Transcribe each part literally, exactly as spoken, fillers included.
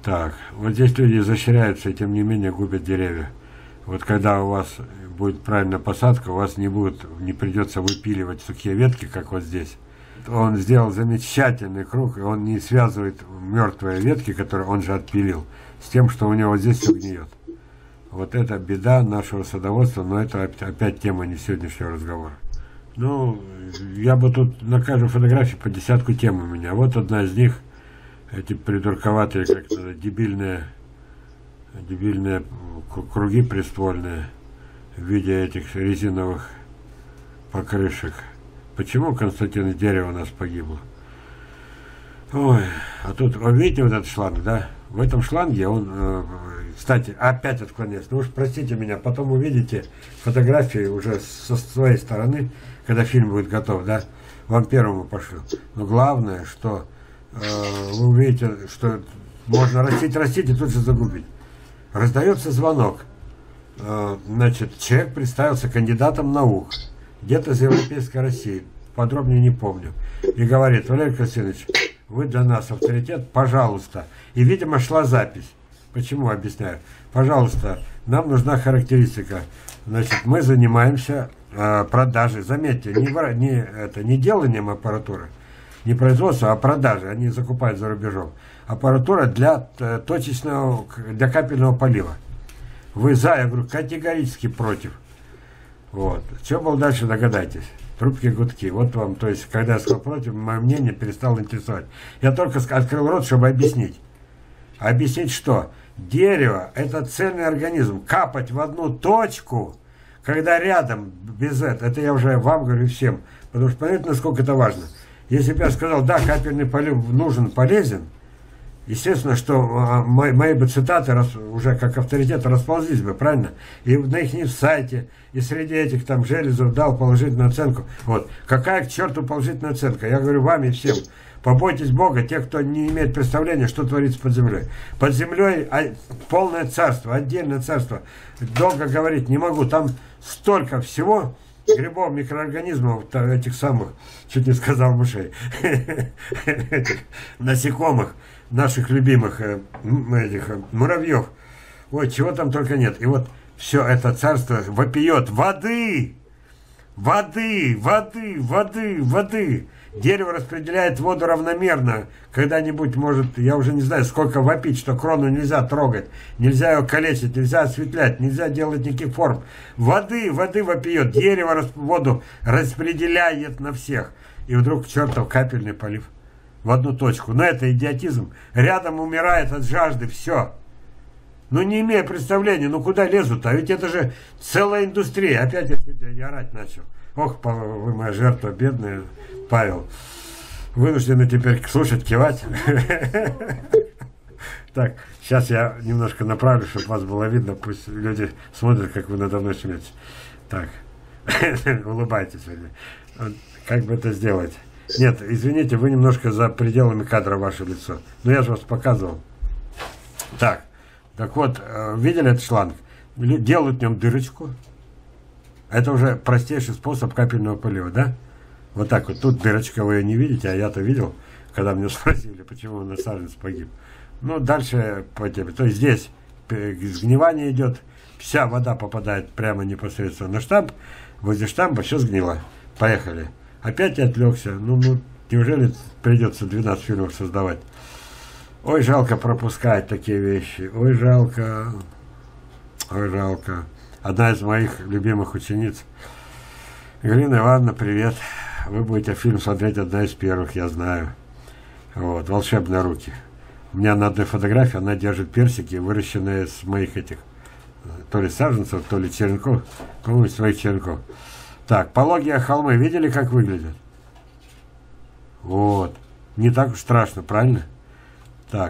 Так, вот здесь люди изощряются и тем не менее губят деревья. Вот когда у вас будет правильная посадка, у вас не будет, не придется выпиливать сухие ветки, как вот здесь. Он сделал замечательный круг, и он не связывает мертвые ветки, которые он же отпилил, с тем, что у него здесь все гниет. Вот это беда нашего садоводства, но это опять тема не сегодняшнего разговора. Ну, я бы тут на каждой фотографии по десятку тем у меня. Вот одна из них, эти придурковатые, как-то дебильные, дебильные круги приствольные в виде этих резиновых покрышек. Почему, Константин, дерево у нас погибло? Ой, а тут, вы видите вот этот шланг, да? В этом шланге он, э, кстати, опять отклоняется. Ну уж простите меня, потом увидите фотографии уже со своей стороны, когда фильм будет готов, да? Вам первому пошлю. Но главное, что э, вы увидите, что можно растить, растить и тут же загубить. Раздается звонок. Э, значит, человек представился кандидатом наук. Где-то из Европейской России, подробнее не помню. И говорит: Валерий Константинович, вы для нас авторитет, пожалуйста. И, видимо, шла запись. Почему, объясняю. Пожалуйста, нам нужна характеристика. Значит, мы занимаемся э, продажей. Заметьте, не, не, это, не деланием аппаратуры, не производством, а продажей. Они закупают за рубежом. Аппаратура для э, точечного, для капельного полива. Вы за? Я говорю, категорически против. Вот. Что было дальше, догадайтесь. Трубки, гудки. Вот вам, то есть, когда я сказал против, мое мнение перестало интересовать. Я только открыл рот, чтобы объяснить. Объяснить что? Дерево – это цельный организм. Капать в одну точку, когда рядом, без этого, это я уже вам говорю всем. Потому что понятно, насколько это важно. Если бы я сказал, да, капельный полив нужен, полезен, естественно, что мои, мои бы цитаты рас, уже как авторитет расползлись бы, правильно? И на их сайте, и среди этих там Железов дал положительную оценку. Вот. Какая к черту положительная оценка? Я говорю вам и всем. Побойтесь Бога, те, кто не имеет представления, что творится под землей. Под землей полное царство, отдельное царство. Долго говорить не могу, там столько всего, грибов, микроорганизмов, этих самых, чуть не сказал мышей, насекомых, наших любимых этих муравьев. Ой, чего там только нет. И вот все это царство вопиет воды, воды, воды, воды, воды. Дерево распределяет воду равномерно. Когда-нибудь, может, я уже не знаю, сколько вопить, что крону нельзя трогать, нельзя ее калечить, нельзя осветлять, нельзя делать никаких форм. Воды, воды вопиет. Дерево воду распределяет на всех. И вдруг чертов капельный полив в одну точку. Но это идиотизм. Рядом умирает от жажды. Все. Ну, не имея представления, ну куда лезут-то? А ведь это же целая индустрия. Опять я, я орать начал. Ох, вы моя жертва, бедная, Павел. Вынуждены теперь слушать, кивать. Так, сейчас я немножко направлю, чтобы вас было видно. Пусть люди смотрят, как вы надо мной смеетесь. Так, улыбайтесь. Как бы это сделать? Нет, извините, вы немножко за пределами кадра ваше лицо. Но я же вас показывал. Так, так вот, видели этот шланг? Делают в нем дырочку. Это уже простейший способ капельного полива, да? Вот так вот. Тут дырочка, вы ее не видите, а я-то видел, когда меня спросили, почему на саженец погиб. Ну, дальше по теме. То есть здесь сгнивание идет, вся вода попадает прямо непосредственно на штамп, возле штампа все сгнило. Поехали. Опять я отвлекся. Ну, ну, неужели придется двенадцать фильмов создавать? Ой, жалко пропускать такие вещи. Ой, жалко. Ой, жалко. Одна из моих любимых учениц. Галина Ивановна, привет. Вы будете фильм смотреть одна из первых, я знаю. Вот, «Волшебные руки». У меня на одной фотографии она держит персики, выращенные с моих этих, то ли саженцев, то ли черенков, по-моему, своих черенков. Так, пологие холмы, видели, как выглядят? Вот. Не так уж страшно, правильно? Так.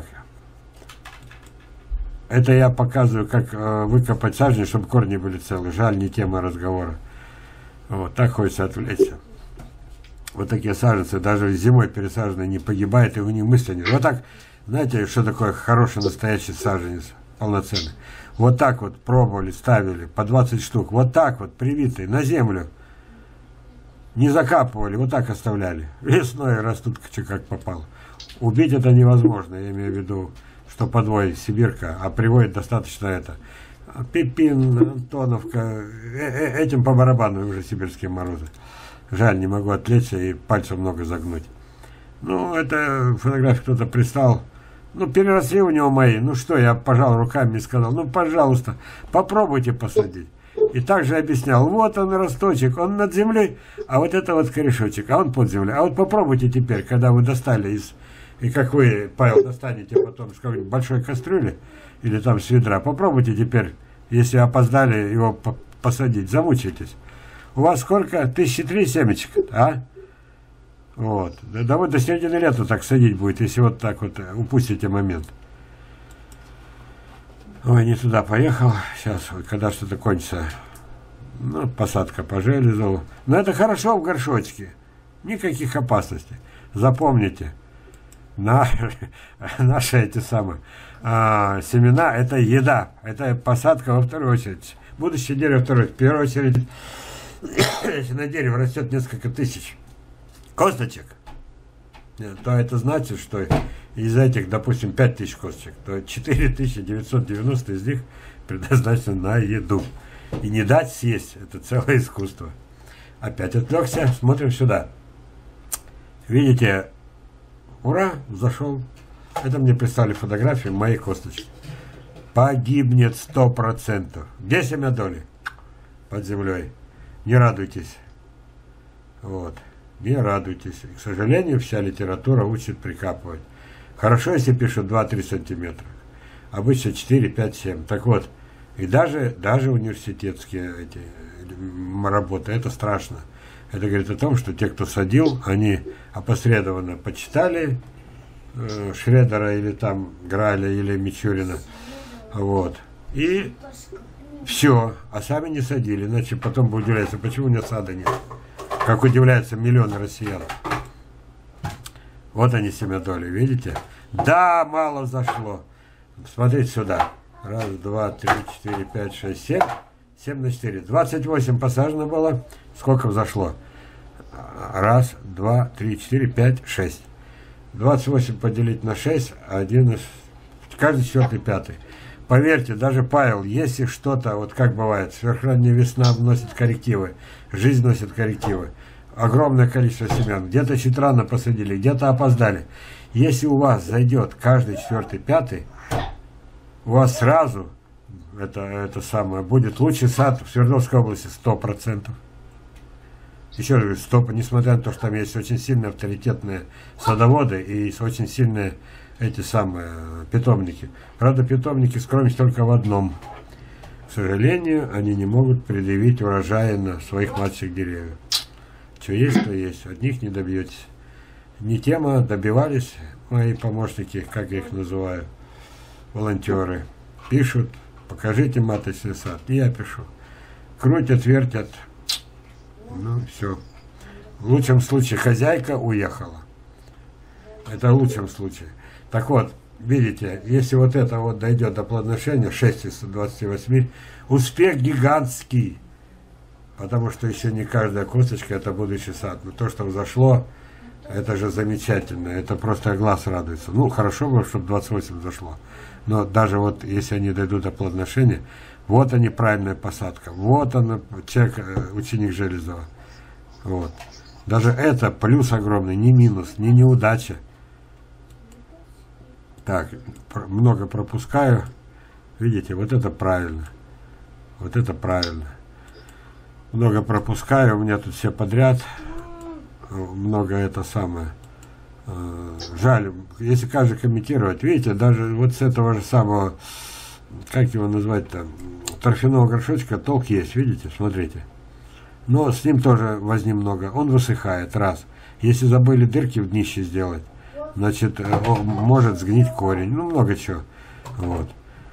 Это я показываю, как э, выкопать сажень, чтобы корни были целы. Жаль, не тема разговора. Вот, так хочется отвлечься. Вот такие саженцы, даже зимой пересаженные, не погибают, и у них мысли нет. Вот так, знаете, что такое хороший настоящий саженец, полноценный? Вот так вот пробовали, ставили, по двадцать штук. Вот так вот, привитые, на землю. Не закапывали, вот так оставляли. Весной растут как попало. Убить это невозможно, я имею в виду что подвой сибирка, а приводит достаточно это. Пипин, Антоновка, э -э этим по барабану уже сибирские морозы. Жаль, не могу отвлечься и пальцем много загнуть. Ну, это фотографию кто-то пристал. Ну, переросли у него мои. Ну что, я пожал руками и сказал, ну, пожалуйста, попробуйте посадить. И также объяснял, вот он росточек, он над землей, а вот это вот корешочек, а он под землей. А вот попробуйте теперь, когда вы достали из... И как вы, Павел, достанете потом с какой-нибудь большой кастрюли или там с ведра, попробуйте теперь, если опоздали его по посадить, замучаетесь. У вас сколько? Тысячи три семечек, а? Вот. Да, да вы до середины лета так садить будет, если вот так вот упустите момент. Ой, не туда поехал. Сейчас, вот, когда что-то кончится. Ну, посадка по железу. Но это хорошо в горшочке. Никаких опасностей. Запомните. На, наши эти самые а, семена — это еда. Это посадка во вторую очередь. Будущее дерево второе. В первую очередь, если на дереве растет несколько тысяч косточек, то это значит, что из этих, допустим, пять тысяч косточек, то четыре тысячи девятьсот девяносто из них предназначены на еду. И не дать съесть — это целое искусство. Опять отвлекся, смотрим сюда. Видите, ура, зашел. Это мне прислали фотографии моей косточки. Погибнет сто процентов. Где семя доли? Под землей. Не радуйтесь. Вот. Не радуйтесь. К сожалению, вся литература учит прикапывать. Хорошо, если пишут два-три сантиметра. Обычно четыре, пять, семь. Так вот, и даже, даже университетские эти работы, это страшно. Это говорит о том, что те, кто садил, они опосредованно почитали э, Шредера или там Граля или Мичурина. Вот. И все. А сами не садили. Иначе потом бы удивляются, почему у меня сада нет. Как удивляются миллионы россиян. Вот они, семядоли, видите? Да, мало зашло. Смотрите сюда. Раз, два, три, четыре, пять, шесть, семь. семь на четыре. двадцать восемь посажено было. Сколько взошло? Раз, два, три, четыре, пять, шесть. двадцать восемь поделить на шесть. Один из... Каждый четвертый, пятый. Поверьте, даже Павел, если что-то, вот как бывает, сверхранняя весна вносит коррективы, жизнь вносит коррективы, огромное количество семян, где-то чуть рано посадили, где-то опоздали. Если у вас зайдет каждый четвертый, пятый, у вас сразу, это, это самое, будет лучший сад в Свердловской области, сто процентов. Еще раз говорю, стоп, несмотря на то, что там есть очень сильные авторитетные садоводы и очень сильные эти самые питомники. Правда, питомники скромность только в одном. К сожалению, они не могут предъявить урожая на своих младших деревьев. Что есть, то есть. От них не добьетесь. Не тема добивались мои помощники, как я их называю, волонтеры. Пишут, покажите маточный сад. И я пишу. Крутят, вертят. Ну, все. В лучшем случае хозяйка уехала. Это в лучшем случае. Так вот, видите, если вот это вот дойдет до плодоношения, шесть из двадцати восьми, успех гигантский. Потому что еще не каждая косточка — это будущий сад. Но то, что взошло, это же замечательно. Это просто глаз радуется. Ну, хорошо бы, чтобы двадцать восемь зашло. Но даже вот, если они дойдут до плодоношения, вот они, правильная посадка. Вот он, человек, ученик Железова. Вот. Даже это плюс огромный, не минус, не неудача. Так, много пропускаю. Видите, вот это правильно. Вот это правильно. Много пропускаю, у меня тут все подряд. Много это самое. Жаль, если каждый комментировать. Видите, даже вот с этого же самого, как его назвать-то, торфяного горшочка толк есть, видите, смотрите. Но с ним тоже возни много. Он высыхает, раз. Если забыли дырки в днище сделать, значит, может сгнить корень. Ну, много чего. Вот.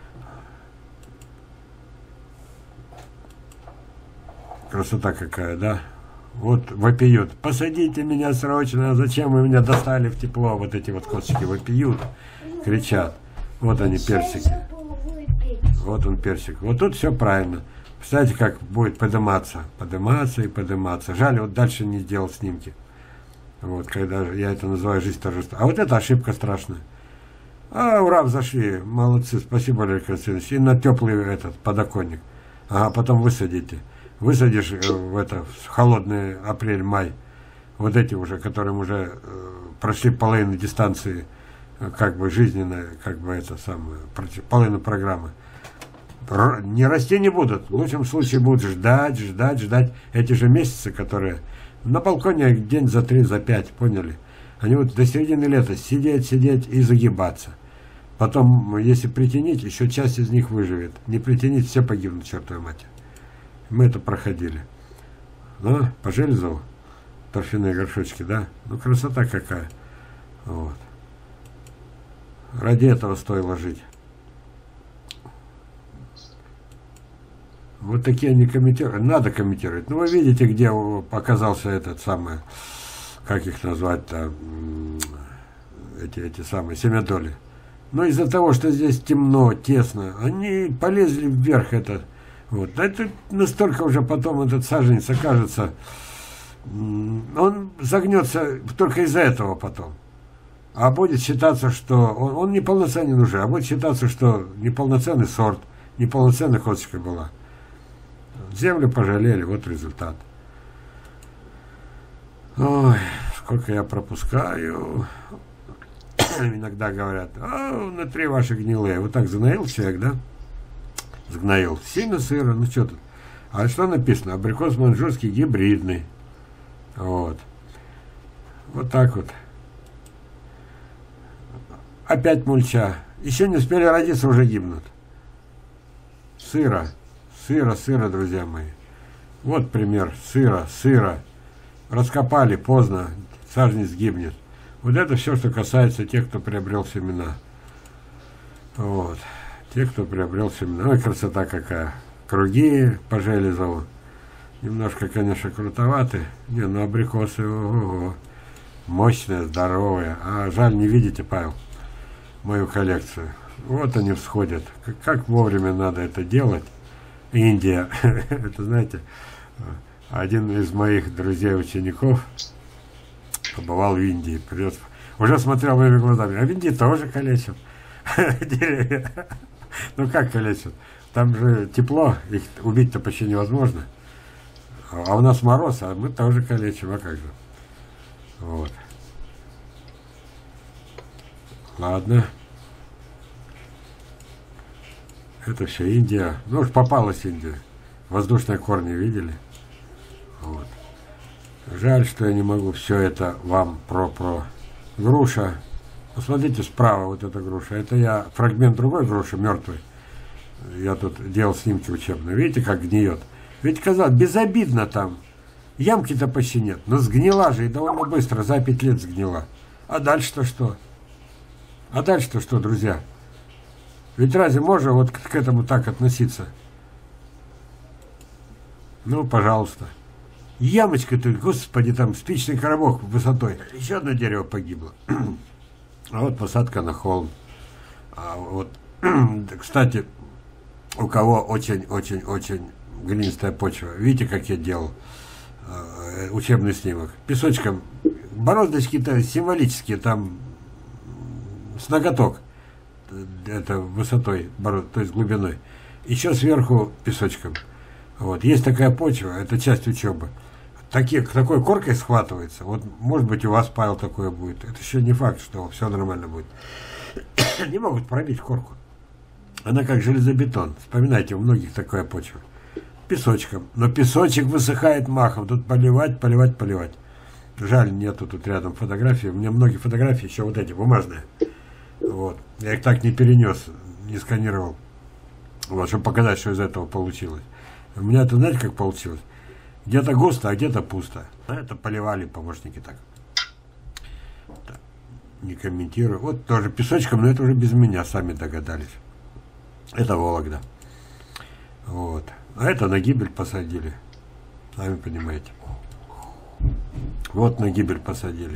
Красота какая, да? Вот вопиют. Посадите меня срочно. Зачем вы меня достали в тепло? Вот эти вот косточки вопиют, кричат. Вот они, персики. Вот он, персик. Вот тут все правильно. Представляете, как будет подниматься. Подниматься и подниматься. Жаль, вот дальше не сделал снимки. Вот, когда я это называю жизнь торжества. А вот это ошибка страшная. А, ура, взошли. Молодцы, спасибо, Валерий Константинович. И на теплый этот подоконник. Ага, потом высадите. Высадишь в это в холодный апрель-май. Вот эти уже, которым уже э, прошли половину дистанции, э, как бы жизненной, как бы это самое, половину программы. Р не расти не будут. В лучшем случае будут ждать, ждать, ждать. Эти же месяцы, которые на балконе день за три, за пять, поняли? Они вот до середины лета сидеть, сидеть и загибаться. Потом, если притянить, еще часть из них выживет. Не притянить, все погибнут, чертовой матери. Мы это проходили. Ну, по Железову. Торфяные горшочки, да? Ну, красота какая. Вот. Ради этого стоило жить. Вот такие они комментируют. Надо комментировать. Ну, вы видите, где оказался этот самый, как их назвать-то, эти, эти самые семядоли. Но из-за того, что здесь темно, тесно, они полезли вверх это. Вот. Это настолько уже потом этот саженец окажется, он загнется только из-за этого потом. А будет считаться, что он, он неполноценен уже, а будет считаться, что неполноценный сорт, неполноценная косточка была. Землю пожалели, вот результат. Ой, сколько я пропускаю. Иногда говорят, а, внутри ваши гнилые. Вот так загноил человек, да? Сгноил. Сильно сыро, ну что тут? А что написано? Абрикос маньчжурский гибридный. Вот. Вот так вот. Опять мульча. Еще не успели родиться, уже гибнут. Сыро. Сыро, сыро, друзья мои. Вот пример. Сыро, сыро. Раскопали поздно. Саженец гибнет. Вот это все, что касается тех, кто приобрел семена. Вот. Те, кто приобрел семена. Ой, красота какая. Круги по Железову. Немножко, конечно, крутоваты. Не, ну абрикосы, ого-го. Мощные, здоровые. А жаль, не видите, Павел, мою коллекцию. Вот они всходят. Как, как вовремя надо это делать. Индия. Это, знаете, один из моих друзей-учеников побывал в Индии. Придет, уже смотрел моими глазами. А в Индии тоже калечат деревья. Ну как калечат? Там же тепло, их убить-то почти невозможно. А у нас мороз, а мы тоже калечим, а как же? Вот. Ладно. Это все Индия. Ну уж попалась Индия. Воздушные корни видели? Вот. Жаль, что я не могу все это вам про-про. Груша. Посмотрите справа вот эта груша. Это я фрагмент другой груши, мертвый. Я тут делал снимки учебные. Видите, как гниет? Ведь, казалось, безобидно там. Ямки-то почти нет. Но сгнила же и довольно быстро. За пять лет сгнила. А дальше-то что? А дальше-то что, друзья? Ведь разве можно вот к этому так относиться? Ну, пожалуйста. Ямочка-то, господи, там спичный коробок высотой. Еще одно дерево погибло. А вот посадка на холм. А вот, кстати, у кого очень-очень-очень глинистая почва. Видите, как я делал э, учебный снимок? Песочком. Бороздочки-то символические, там с ноготок. Это высотой, то есть глубиной. Еще сверху песочком. Вот. Есть такая почва, это часть учебы. Такие, такой коркой схватывается. Вот, может быть, у вас, Павел, такое будет. Это еще не факт, что все нормально будет. Не могут пробить корку. Она как железобетон. Вспоминайте, у многих такая почва. Песочком. Но песочек высыхает махом. Тут поливать, поливать, поливать. Жаль, нету тут рядом фотографий. У меня многие фотографии еще вот эти, бумажные. Вот. Я их так не перенес, не сканировал. Вот, чтобы показать, что из этого получилось. У меня это, знаете, как получилось? Где-то густо, а где-то пусто. А это поливали помощники так. Так. Не комментирую. Вот тоже песочком, но это уже без меня, сами догадались. Это Вологда. Вот. А это на гибель посадили. Сами понимаете. Вот на гибель посадили.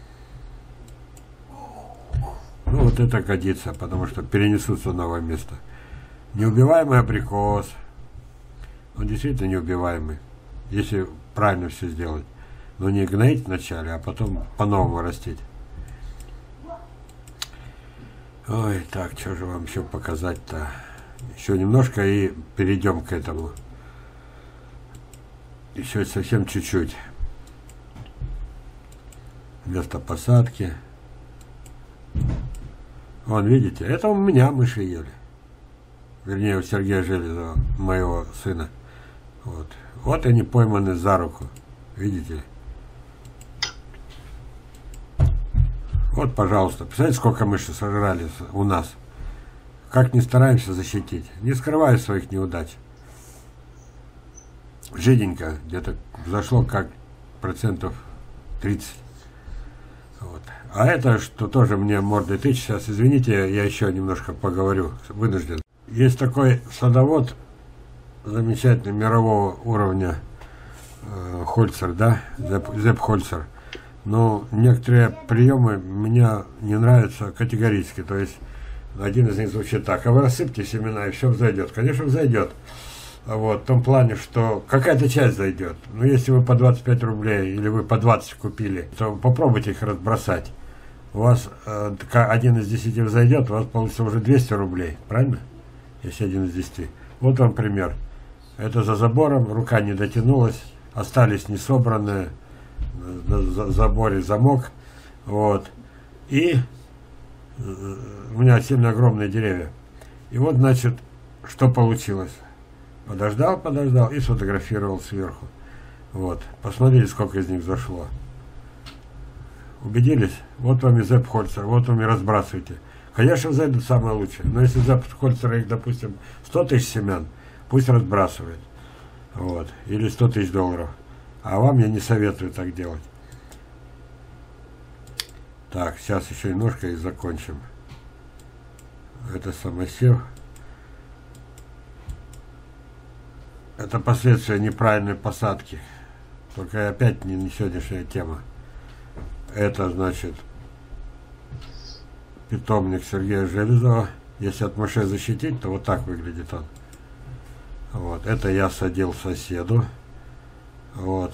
Ну вот это годится, потому что перенесутся в новое место. Неубиваемый абрикос. Он действительно неубиваемый, если правильно все сделать. Но не гноить вначале, а потом по-новому растить. Ой, так, что же вам еще показать-то? Еще немножко и перейдем к этому. Еще совсем чуть-чуть. Место посадки. Вон, видите, это у меня мыши ели. Вернее, у Сергея Железова, моего сына. Вот. Вот они пойманы за руку. Видите ли? Вот, пожалуйста. Представляете, сколько мыши сожрали у нас? Как не стараемся защитить. Не скрывая своих неудач. Жиденько. Где-то зашло как процентов тридцать. Вот. А это, что тоже мне мордой тычет. Сейчас, извините, я еще немножко поговорю. Вынужден. Есть такой садовод, замечательный, мирового уровня, э, Хольцер, да? Зепп, Зепп Хольцер. Но некоторые приемы мне не нравятся категорически. То есть, один из них звучит так. А вы рассыпьте семена, и все взойдет. Конечно, взойдет. Вот, в том плане, что какая-то часть зайдет. Но если вы по двадцать пять рублей или вы по двадцать купили, то попробуйте их разбросать. У вас э, один из десяти взойдет, у вас получится уже двести рублей. Правильно? Если один из десяти. Вот вам пример. Это за забором, рука не дотянулась, остались несобранные, на заборе замок. Вот. И э, у меня сильно огромные деревья. И вот, значит, что получилось. Подождал, подождал и сфотографировал сверху. Вот. Посмотрите, сколько из них зашло. Убедились? Вот вам и Зепп Хольцер, вот вам и разбрасывайте. Конечно, зайдут самые лучшие. Но если Зепп Хольцера их, допустим, сто тысяч семян, пусть разбрасывает. Вот. Или сто тысяч долларов. А вам я не советую так делать. Так, сейчас еще немножко и закончим. Это самосев. Это последствия неправильной посадки. Только опять не, не сегодняшняя тема. Это, значит, питомник Сергея Железова. Если от мышей защитить, то вот так выглядит он. Вот. Это я садил соседу. Вот.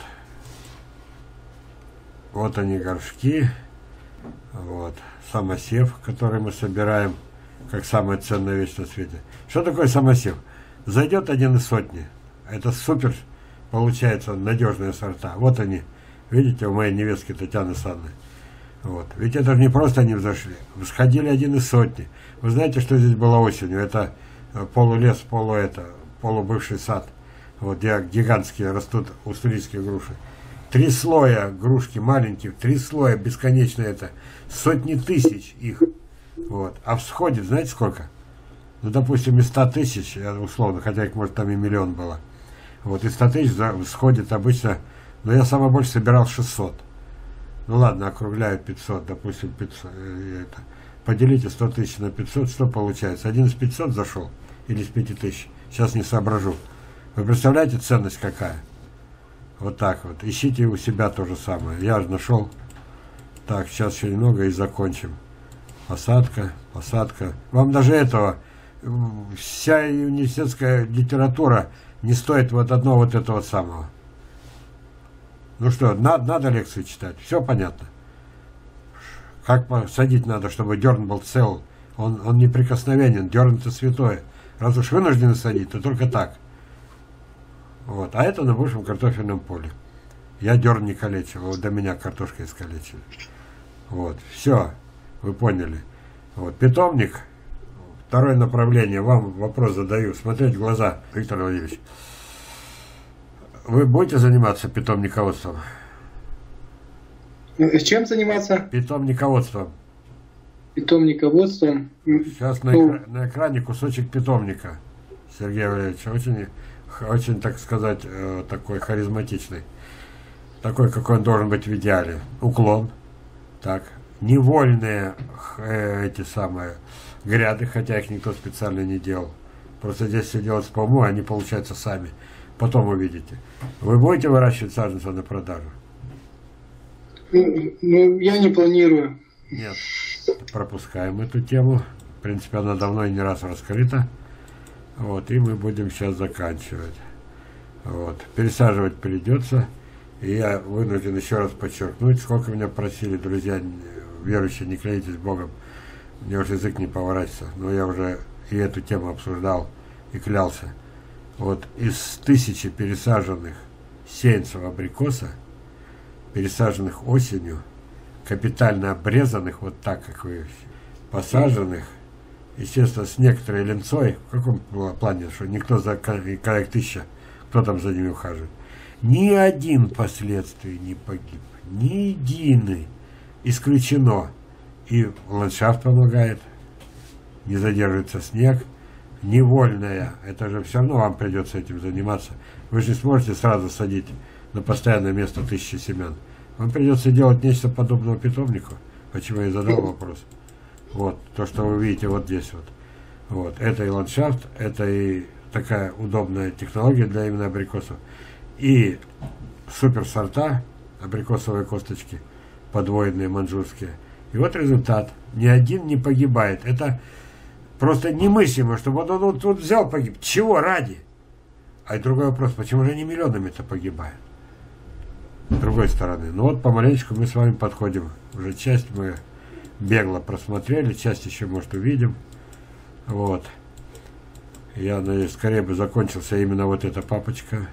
Вот они горшки. Вот. Самосев, который мы собираем как самая ценная вещь на свете. Что такое самосев? Зайдет один из сотни. Это супер, получается, надежные сорта. Вот они, видите, у моей невестки Татьяны Санны. Вот. Ведь это же не просто они взошли. Всходили один из сотни. Вы знаете, что здесь было осенью? Это полулес, полу это, полубывший сад. Вот где гигантские растут уссурийские груши. Три слоя грушки маленьких, три слоя бесконечно это. Сотни тысяч их. Вот. А всходит, знаете сколько? Ну, допустим, из ста тысяч, условно, хотя их, может, там и миллион было. Вот, из ста тысяч сходит обычно, но я самое больше собирал шестьсот. Ну, ладно, округляю пятьсот, допустим, пятьсот. Это. Поделите сто тысяч на пятьсот, что получается? Один из пятисот зашел? Или из пяти тысяч? Сейчас не соображу. Вы представляете, ценность какая? Вот так вот. Ищите у себя то же самое. Я же нашел. Так, сейчас еще немного и закончим. Посадка, посадка. Вам даже этого... Вся университетская литература не стоит вот одного вот этого самого. Ну что, надо, надо лекции читать, все понятно. Как посадить надо, чтобы дерн был цел. Он, он неприкосновенен, дерн это святое. Раз уж вынуждены садить, то только так. Вот. А это на бывшем картофельном поле. Я дерн не калечил, вот до меня картошкой искалечили. Вот, все, вы поняли. Вот, питомник. Второе направление, вам вопрос задаю, смотреть в глаза, Виктор Владимирович. Вы будете заниматься питомниководством? С чем заниматься? Питомниководством. Питомниководством? Сейчас на, экра на экране кусочек питомника, Сергей Валерьевич, очень, очень, так сказать, э, такой харизматичный. Такой, какой он должен быть в идеале. Уклон, так, невольные э, эти самые... гряды, хотя их никто специально не делал. Просто здесь все делается по уму, они получаются сами. Потом увидите. Вы будете выращивать саженцы на продажу? Ну, я не планирую. Нет. Пропускаем эту тему. В принципе, она давно и не раз раскрыта. Вот, и мы будем сейчас заканчивать. Вот. Пересаживать придется. И я вынужден еще раз подчеркнуть, сколько меня просили, друзья верующие, не клянитесь Богом. Мне уже язык не поворачивается, но я уже и эту тему обсуждал и клялся. Вот из тысячи пересаженных сеянцев абрикоса, пересаженных осенью, капитально обрезанных, вот так, как вы, посаженных, естественно, с некоторой ленцой, в каком плане, что никто за как тысяча, кто там за ними ухаживает, ни один впоследствии не погиб, ни единый, исключено. И ландшафт помогает, не задерживается снег, невольная, это же все равно вам придется этим заниматься. Вы же не сможете сразу садить на постоянное место тысячи семян. Вам придется делать нечто подобного питомнику, почему я и задал вопрос. Вот, то, что вы видите вот здесь вот. Вот, это и ландшафт, это и такая удобная технология для именно абрикосов. И суперсорта, абрикосовые косточки, подвоенные маньчжурские. И вот результат. Ни один не погибает. Это просто немыслимо, чтобы он, он вот тут взял, погиб. Чего ради? А и другой вопрос, почему же они миллионами-то погибают? С другой стороны. Ну вот помаленечку мы с вами подходим. Уже часть мы бегло просмотрели, часть еще, может, увидим. Вот. Я надеюсь, скорее бы закончился именно вот эта папочка.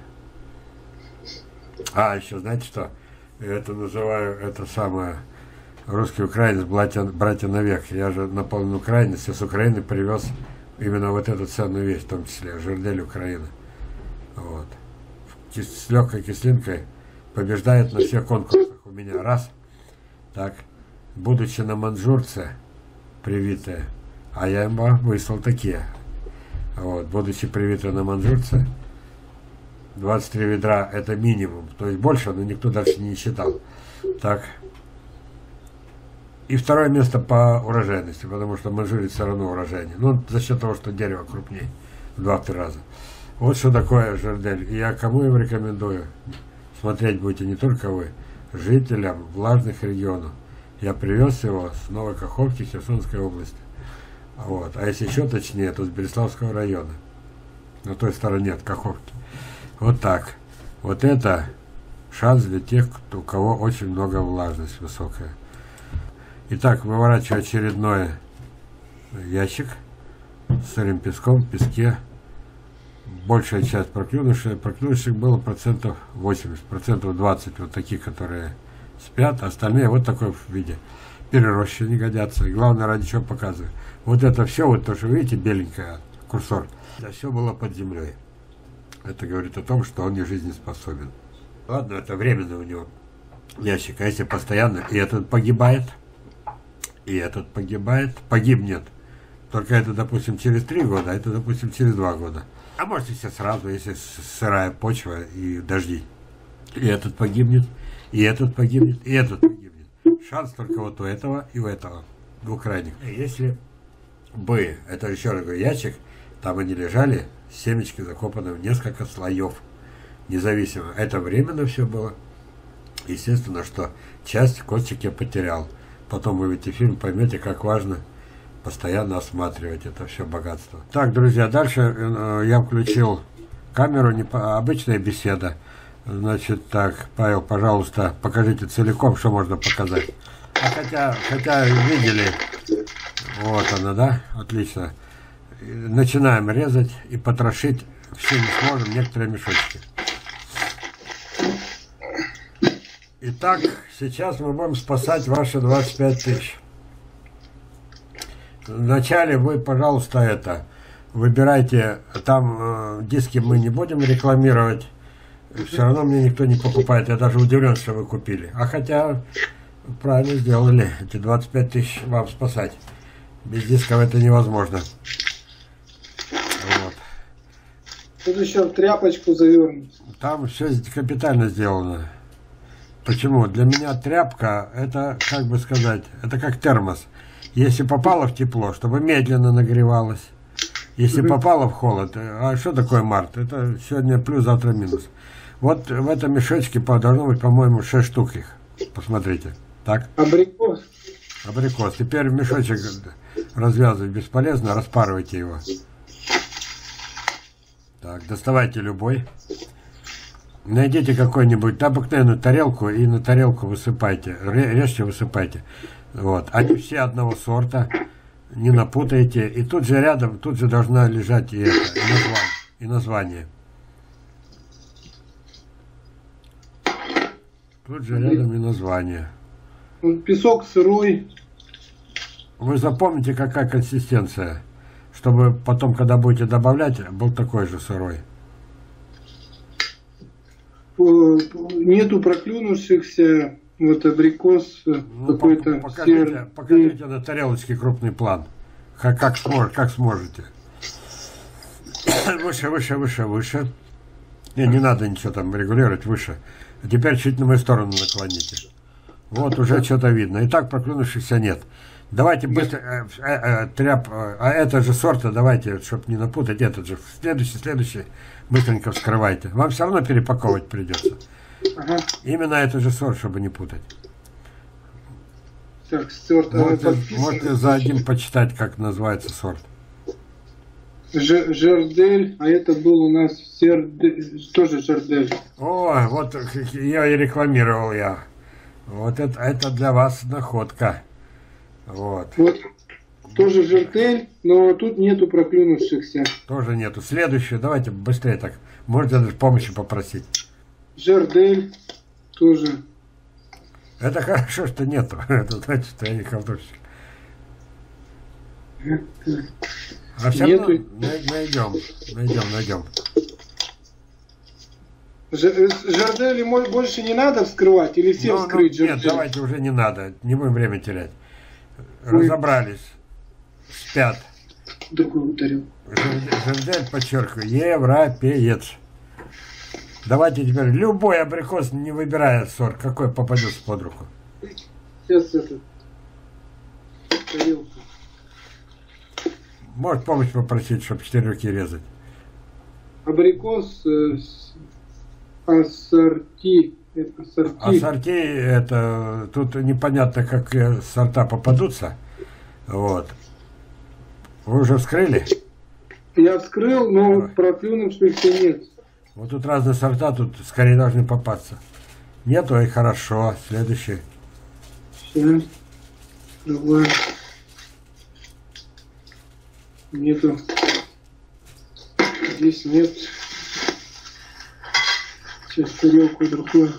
А, еще знаете что? Я это называю, это самое... Русский украинец, братья, братья навек. Я же наполовину украинец, и с Украины привез именно вот эту ценную вещь, в том числе жердель Украины. Вот. С легкой кислинкой побеждает на всех конкурсах у меня. Раз. Так. Будучи на манжурце привитые, а я им выслал такие. Вот. Будучи привитые на манжурце, двадцать три ведра это минимум. То есть больше, но никто дальше не считал. Так. И второе место по урожайности, потому что манжурец все равно урожайнее. Ну, за счет того, что дерево крупнее в два-три раза. Вот что такое жердель. И я кому им рекомендую? Смотреть будете не только вы, жителям влажных регионов. Я привез его с Новой Каховки, Херсонской области. Вот. А если еще точнее, то с Береславского района. На той стороне от Каховки. Вот так. Вот это шанс для тех, кто, у кого очень много влажность высокая. Итак, выворачиваю очередной ящик с сырым песком, в песке. Большая часть проклюнышей. Проклюнышек было процентов восемьдесят, процентов двадцать вот таких, которые спят. Остальные вот такой в виде. Перерощи не годятся. И главное, ради чего показываю. Вот это все, вот то, что вы видите, беленькое, курсор. Это все было под землей. Это говорит о том, что он не жизнеспособен. Ладно, это временно у него ящик. А если постоянно, и этот погибает, и этот погибает, погибнет. Только это, допустим, через три года, а это, допустим, через два года. А может, если сразу, если сырая почва и дожди. И этот погибнет, и этот погибнет, и этот погибнет. Шанс только вот у этого и у этого. Двух крайних. Если бы, это еще раз говорю, ящик, там они лежали, семечки закопаны в несколько слоев. Независимо. Это временно все было. Естественно, что часть костик я потерял. Потом вы видите фильм, поймете, как важно постоянно осматривать это все богатство. Так, друзья, дальше э, я включил камеру, не по, обычная беседа. Значит, так, Павел, пожалуйста, покажите целиком, что можно показать. А хотя, хотя видели, вот она, да, отлично. Начинаем резать и потрошить все не сможем, некоторые мешочки. Итак, сейчас мы будем спасать ваши двадцать пять тысяч. Вначале вы, пожалуйста, это, выбирайте, там э, диски мы не будем рекламировать, все равно мне никто не покупает, я даже удивлен, что вы купили. А хотя, правильно сделали, эти двадцать пять тысяч вам спасать. Без дисков это невозможно. Вот. Тут еще в тряпочку завернуть. Там все капитально сделано. Почему? Для меня тряпка, это, как бы сказать, это как термос. Если попало в тепло, чтобы медленно нагревалось. Если попало в холод, а что такое март? Это сегодня плюс, завтра минус. Вот в этом мешочке должно быть, по-моему, шесть штук их. Посмотрите. Так? Абрикос. Абрикос. Теперь мешочек развязывать бесполезно, распарывайте его. Так, доставайте любой. Найдите какую-нибудь обыкновенную тарелку и на тарелку высыпайте. Режьте, высыпайте. Вот. Они все одного сорта. не напутаете. И тут же рядом, тут же должна лежать и, это, и, название, и название. Тут же рядом и название. Песок сырой. Вы запомните, какая консистенция, чтобы потом, когда будете добавлять, был такой же сырой. Нету проклюнувшихся, вот абрикос, Ну, какой-то покажите, сер... покажите на тарелочке крупный план. Как, как, смож, как сможете. Выше, выше, выше, выше. Не, не надо ничего там регулировать, выше. А теперь чуть на мою сторону наклоните. Вот уже что-то видно. И так проклюнувшихся нет. Давайте быстро, э, э, э, тряп, э, а это же сорта, давайте, чтобы не напутать, этот же, следующий, следующий, быстренько вскрывайте. Вам все равно перепаковывать придется. Ага. Именно это же сорт, чтобы не путать. Так, сорт, Можете, подписан. можете за один почитать, как называется сорт. Ж, Жердель, а это был у нас сердель, тоже Жердель. О, вот ее и рекламировал я. Вот это, это для вас находка. Вот. Вот, тоже Жердель, но тут нету проклюнувшихся. Тоже нету. Следующее, давайте быстрее так. Можете даже помощи попросить. Жердель тоже. Это хорошо, что нету. Это значит, что я не халтурщик. А все равно найдем, найдем, найдем. Жердели больше не надо вскрывать или все ну, вскрыть? Ну, нет, давайте уже не надо. Не будем время терять. Разобрались. Спят. Другую тарелку. Жердель, подчеркиваю, европеец. Давайте теперь любой абрикос, не выбирая сорт, какой попадется под руку. Сейчас это. Тарелку. Может помощь попросить, чтобы четыре руки резать. Абрикос э, ассорти. Ассорти. Ассорти, это тут непонятно, как сорта попадутся. Вот. Вы уже вскрыли? Я вскрыл, но проклюнувшихся нет. Вот тут разные сорта, тут скорее должны попасться. Нету, и хорошо. Следующий. Сейчас. Давай. Нету. Здесь нет. Сейчас тарелку другую.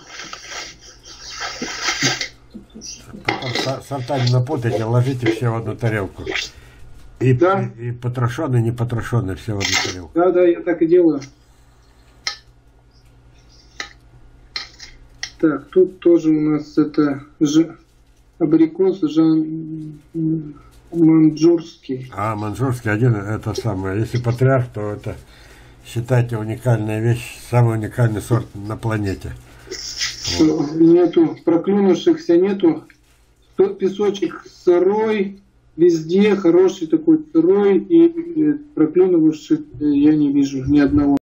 Потом сорта не напутайте, ложите все в одну тарелку. И, да. и, и потрошенные, и не потрошенные все в одну тарелку. Да, да, я так и делаю. Так, тут тоже у нас это ж... абрикос жан... манжурский. А, манжурский один, это самое. Если патриарх, то это, считайте, уникальная вещь, самый уникальный сорт на планете. Вот. Нету, проклюнувшихся нету. Тут песочек сырой, везде хороший такой сырой, и проклюнувших я не вижу ни одного.